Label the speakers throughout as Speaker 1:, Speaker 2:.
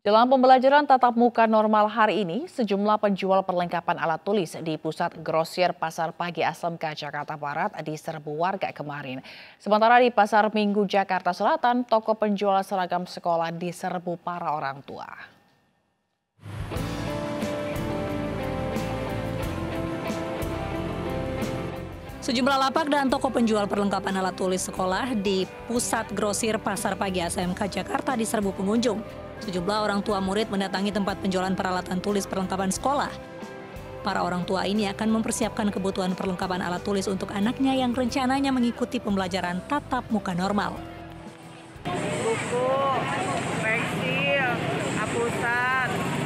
Speaker 1: Jelang pembelajaran tatap muka normal hari ini, sejumlah penjual perlengkapan alat tulis di pusat grosir Pasar Pagi SMK Jakarta Barat diserbu warga kemarin. Sementara di Pasar Minggu Jakarta Selatan, toko penjual seragam sekolah diserbu para orang tua.
Speaker 2: Sejumlah lapak dan toko penjual perlengkapan alat tulis sekolah di pusat grosir Pasar Pagi SMK Jakarta diserbu pengunjung. Sejumlah orang tua murid mendatangi tempat penjualan peralatan tulis perlengkapan sekolah. Para orang tua ini akan mempersiapkan kebutuhan perlengkapan alat tulis untuk anaknya yang rencananya mengikuti pembelajaran tatap muka normal.
Speaker 3: Buku, pensil, hapusan,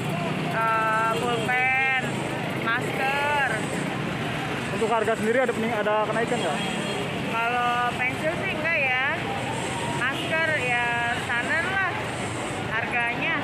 Speaker 3: pulpen, masker.
Speaker 4: Untuk harga sendiri ada kenaikan nggak?
Speaker 3: Kalau pensil sih enggak ya. Masker ya standar lah harganya.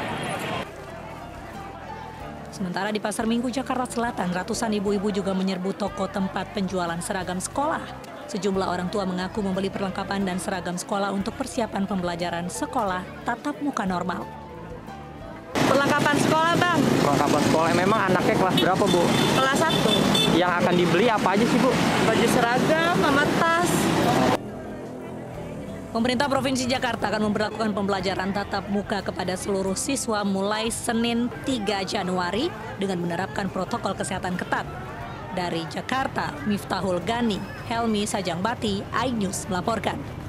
Speaker 2: Sementara di Pasar Minggu Jakarta Selatan, ratusan ibu-ibu juga menyerbu toko tempat penjualan seragam sekolah. Sejumlah orang tua mengaku membeli perlengkapan dan seragam sekolah untuk persiapan pembelajaran sekolah tatap muka normal.
Speaker 3: Perlengkapan sekolah, Bang.
Speaker 5: Perlengkapan sekolah memang anaknya kelas berapa, Bu?
Speaker 3: Kelas 1.
Speaker 5: Yang akan dibeli apa aja sih, Bu?
Speaker 3: Baju seragam sama tas.
Speaker 2: Pemerintah Provinsi Jakarta akan memberlakukan pembelajaran tatap muka kepada seluruh siswa mulai Senin 3 Januari dengan menerapkan protokol kesehatan ketat. Dari Jakarta, Miftahul Gani, Helmi Sajangbati, iNews melaporkan.